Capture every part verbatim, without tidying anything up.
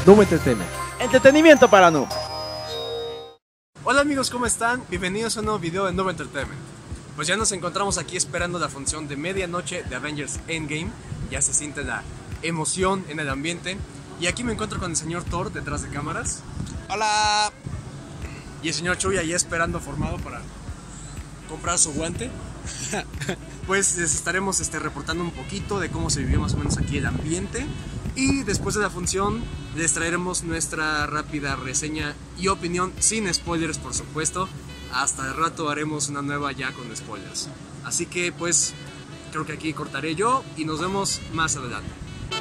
Noob Entertainment. Entretenimiento para noobs. Hola amigos, ¿cómo están? Bienvenidos a un nuevo video de Noob Entertainment. Pues ya nos encontramos aquí esperando la función de medianoche de Avengers Endgame. Ya se siente la emoción en el ambiente. Y aquí me encuentro con el señor Thor detrás de cámaras. ¡Hola! Y el señor Chuy ahí esperando formado para comprar su guante. Pues les estaremos este, reportando un poquito de cómo se vivió más o menos aquí el ambiente. Y después de la función les traeremos nuestra rápida reseña y opinión, sin spoilers por supuesto. Hasta el rato haremos una nueva ya con spoilers. Así que pues creo que aquí cortaré yo y nos vemos más adelante.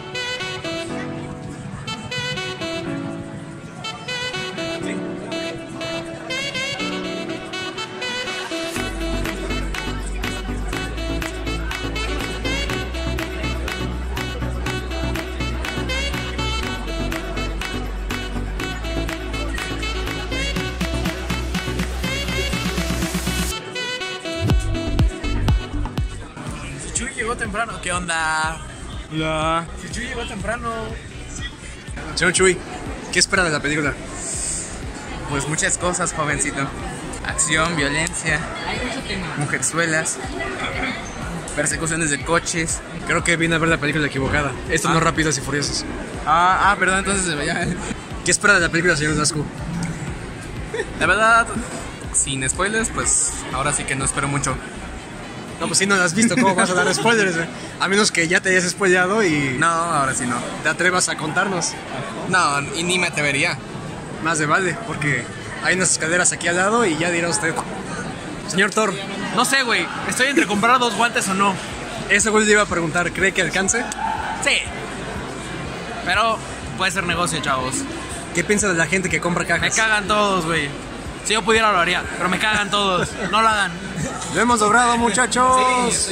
Llegó temprano. ¿Qué onda? Hola. Si Chuy llegó temprano. Señor Chuy, ¿qué espera de la película? Pues muchas cosas, jovencito. Acción, violencia, mujerzuelas, persecuciones de coches. Creo que vine a ver la película equivocada. Esto Ah. no es Rápidos y Furiosos. Ah, ah, perdón, entonces ya. ¿Qué espera de la película, señor Dasku? La verdad, sin spoilers, pues ahora sí que no espero mucho. No, pues si no la has visto, ¿cómo vas a dar spoilers? eh? A menos que ya te hayas spoileado y No, ahora sí no. te atrevas a contarnos. No, y ni me atrevería. Más de vale, porque hay unas escaleras aquí al lado y ya dirá usted. Señor Thor, No sé, güey. Estoy entre comprar dos guantes o no. ese güey le iba a preguntar, ¿cree que alcance? Sí. Pero puede ser negocio, chavos. ¿Qué piensa de la gente que compra Me cajas? cagan todos, güey. Si yo pudiera lo haría, pero me cagan todos. No lo hagan. ¡Lo hemos logrado, muchachos! Sí,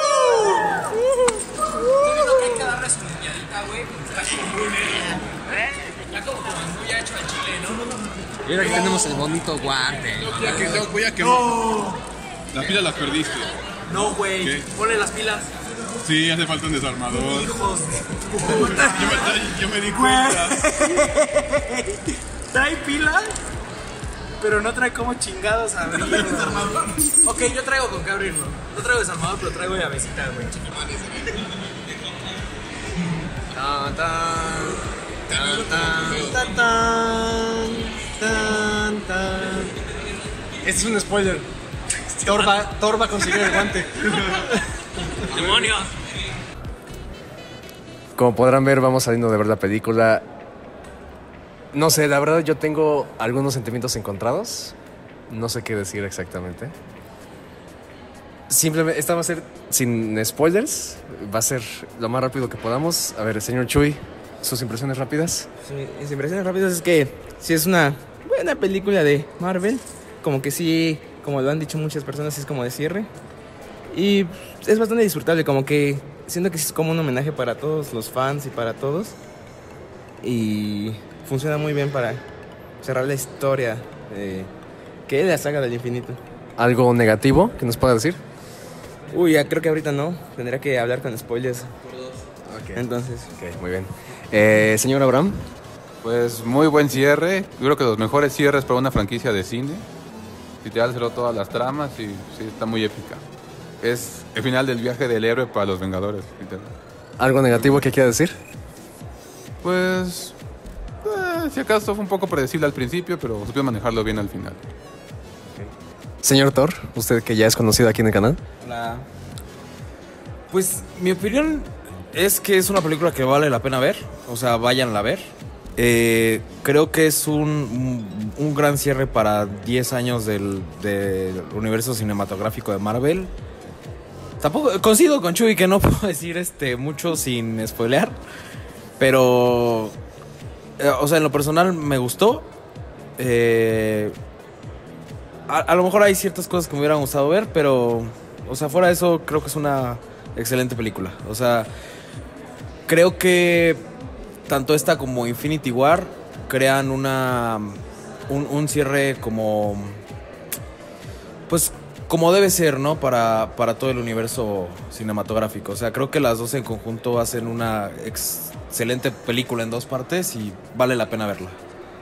hay que darle su limpiadita, güey. Ya como muy hecho al chile, ¿no? Mira que tenemos el bonito guante. Ya que no, voy a quemar. La pila la perdiste. No, güey. ¿Qué? Ponle las pilas. Sí, hace falta un desarmador. Hijos. Yo me, yo me di cuenta. ¿Trae pilas? Pero no trae como chingados a abrirlo. Ok, yo traigo con qué abrirlo. No traigo desarmador, pero traigo llavecita, güey. Tan, tan, tan, tan, tan, tan, tan. Este es un spoiler. Thor va, Thor va a conseguir el guante. ¡Demonios! Como podrán ver, vamos saliendo de ver la película. No sé, la verdad yo tengo algunos sentimientos encontrados. No sé qué decir exactamente. Simplemente, esta va a ser sin spoilers. Va a ser lo más rápido que podamos. A ver, señor Chuy, sus impresiones rápidas. Sí, mis impresiones rápidas es que sí es una buena película de Marvel. Como que sí, como lo han dicho muchas personas, es como de cierre. Y es bastante disfrutable, como que siento que sí es como un homenaje para todos los fans y para todos. Y funciona muy bien para cerrar la historia eh, que es la saga del infinito. ¿Algo negativo que nos pueda decir? Uy, ya creo que ahorita no, tendría que hablar con spoilers. Entonces, Ok, muy bien. Eh, señor Abraham. Pues muy buen cierre, yo creo que los mejores cierres para una franquicia de cine. Literal cerró todas las tramas y sí, está muy épica. Es el final del viaje del héroe para los Vengadores, literal. ¿Algo negativo que quiera decir? Pues, eh, si acaso fue un poco predecible al principio, pero supo manejarlo bien al final. Señor Thor, usted que ya es conocido aquí en el canal. La... Pues mi opinión es que es una película que vale la pena ver. O sea, váyanla a ver. Eh, creo que es un, un gran cierre para diez años del, del universo cinematográfico de Marvel. Tampoco coincido con Chuy que no puedo decir este mucho sin spoilear. Pero, eh, o sea, en lo personal me gustó. Eh, a, a lo mejor hay ciertas cosas que me hubieran gustado ver, pero, o sea, fuera de eso, creo que es una excelente película. O sea, creo que tanto esta como Infinity War crean una un, un cierre como, pues, como debe ser, ¿no? Para, para todo el universo cinematográfico. O sea, creo que las dos en conjunto hacen una ex- excelente película en dos partes y vale la pena verla.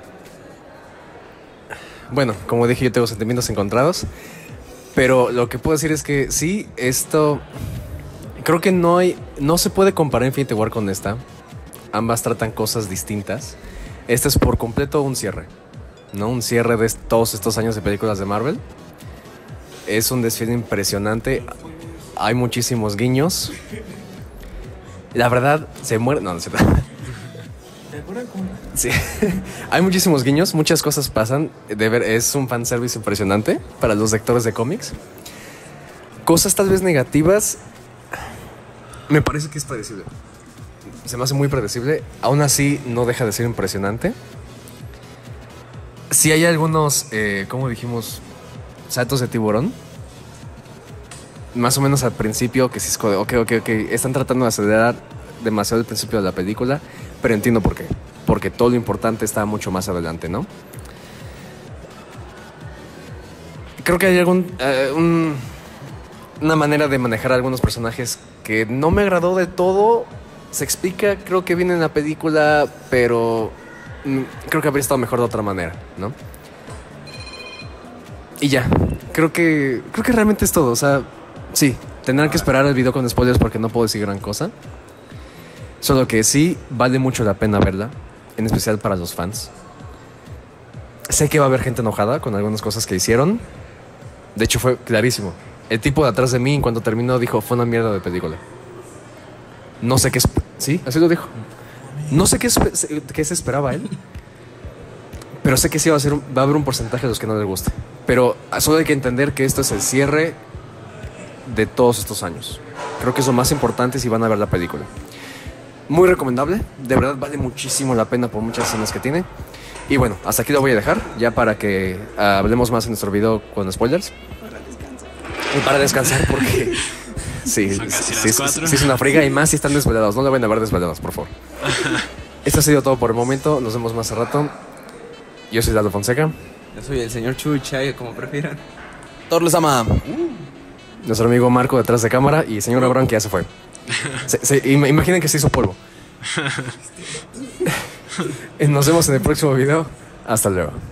Bueno, como dije, yo tengo sentimientos encontrados. Pero lo que puedo decir es que sí, esto... Creo que no hay... No se puede comparar Infinity War con esta. Ambas tratan cosas distintas. Este es por completo un cierre, ¿no? Un cierre de todos estos años de películas de Marvel. Es un desfile impresionante. Hay muchísimos guiños. La verdad, se muere... No, no es cierto. Sí. Hay muchísimos guiños, muchas cosas pasan. De ver, es un fanservice impresionante para los lectores de cómics. Cosas tal vez negativas. Me parece que es predecible. Se me hace muy predecible. Aún así, no deja de ser impresionante. Sí hay algunos, eh, como dijimos, saltos de tiburón. Más o menos al principio, que sí es como de, ok, ok, ok. Están tratando de acelerar demasiado el principio de la película, pero entiendo por qué. Porque todo lo importante está mucho más adelante, ¿no? Creo que hay algún... Uh, un, una manera de manejar a algunos personajes que no me agradó de todo. Se explica, creo que viene en la película, pero mm, creo que habría estado mejor de otra manera, ¿no? Y ya, creo que creo que realmente es todo. O sea, sí, tendrán que esperar el video con spoilers porque no puedo decir gran cosa. Solo que sí, vale mucho la pena verla, en especial para los fans. Sé que va a haber gente enojada con algunas cosas que hicieron. De hecho, fue clarísimo. El tipo de atrás de mí, en cuanto terminó, dijo, fue una mierda de película. No sé qué... Sí, así lo dijo. No sé qué, qué se esperaba él. Pero sé que sí va a, ser un, va a haber un porcentaje de los que no les guste. Pero solo hay que entender que esto es el cierre de todos estos años. Creo que es lo más importante si van a ver la película. Muy recomendable. De verdad vale muchísimo la pena por muchas escenas que tiene. Y bueno, hasta aquí lo voy a dejar. Ya para que uh, hablemos más en nuestro video con spoilers. Para descansar. Y para descansar porque... Sí, sí, sí, sí, sí es una friga y más si están desvelados. No le vayan a ver desvelados, por favor. Esto ha sido todo por el momento. Nos vemos más a rato. Yo soy Lalo Fonseca. Yo soy el señor Chuchay, como prefieran. Todos les ama. Uh. Nuestro amigo Marco detrás de cámara y el señor Abraham que ya se fue. Se, se, imaginen que se hizo polvo. Nos vemos en el próximo video. Hasta luego.